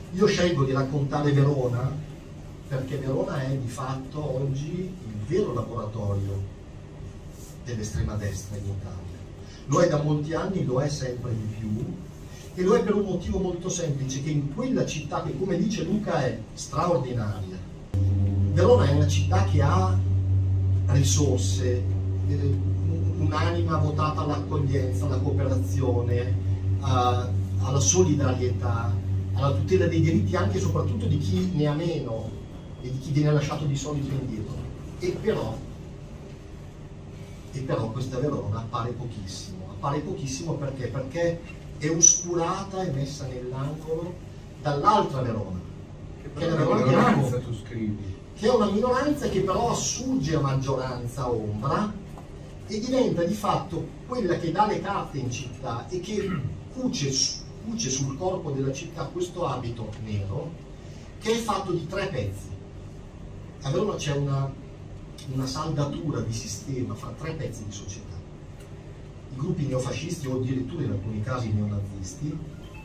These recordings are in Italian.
Io scelgo di raccontare Verona perché Verona è di fatto oggi il vero laboratorio dell'estrema destra in Italia. Lo è da molti anni, lo è sempre di più, e lo è per un motivo molto semplice, che in quella città che, come dice Luca, è straordinaria. Verona è una città che ha risorse, un'anima votata all'accoglienza, alla cooperazione, alla solidarietà, alla tutela dei diritti anche e soprattutto di chi ne ha meno e di chi viene lasciato di solito indietro. E però questa Verona appare pochissimo perché è oscurata e messa nell'angolo dall'altra Verona, che è la Verona che amo, che è una minoranza che però assurge a maggioranza ombra e diventa di fatto quella che dà le carte in città e che cuce sul corpo della città questo abito nero che è fatto di 3 pezzi. A Verona c'è una saldatura di sistema fra 3 pezzi di società: i gruppi neofascisti o addirittura in alcuni casi neonazisti,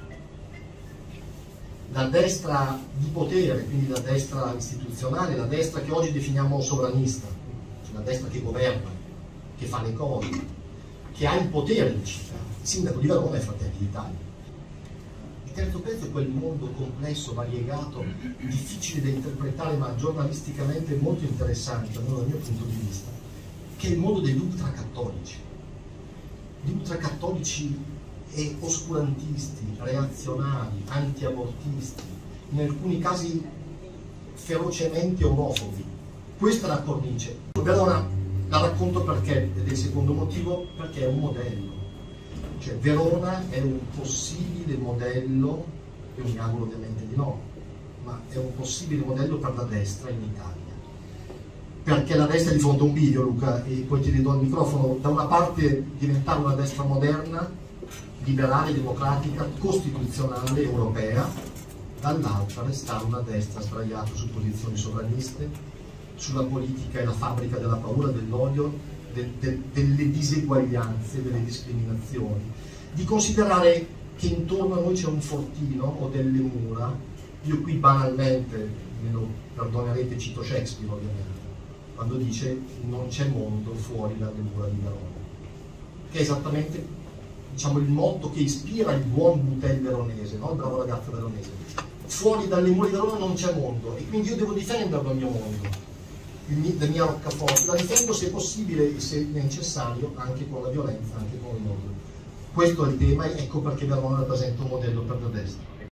la destra di potere, quindi la destra istituzionale, la destra che oggi definiamo sovranista, cioè la destra che governa, che fa le cose, che ha il potere in città. Il sindaco di Verona è Fratelli d'Italia. Il terzo pezzo è quel mondo complesso, variegato, difficile da interpretare ma giornalisticamente molto interessante, almeno dal mio punto di vista, che è il mondo degli ultracattolici. Gli ultracattolici e oscurantisti, reazionari, antiabortisti, in alcuni casi ferocemente omofobi. Questa è la cornice. Verona la racconto perché, ed è il secondo motivo, perché è un modello. Cioè Verona è un possibile modello, io mi auguro ovviamente di no, ma è un possibile modello per la destra in Italia. Perché la destra è di fronte a un bivio, Luca, e poi ti ridò il microfono. Da una parte diventare una destra moderna, liberale, democratica, costituzionale, europea, dall'altra restare una destra sdraiata su posizioni sovraniste, sulla politica e la fabbrica della paura, dell'odio, delle diseguaglianze, delle discriminazioni, di considerare che intorno a noi c'è un fortino o delle mura. Io qui banalmente, me lo perdonerete, cito Shakespeare ovviamente, quando dice non c'è mondo fuori dalle mura di Verona, che è esattamente, diciamo, il motto che ispira il buon Butè veronese, no? Il bravo ragazzo veronese. Fuori dalle mura di Verona non c'è mondo e quindi io devo difenderlo il mio mondo, la mia roccaforte, la difendo se possibile e se necessario anche con la violenza, anche con l'odio. Questo è il tema e ecco perché Verona rappresenta un modello per la destra.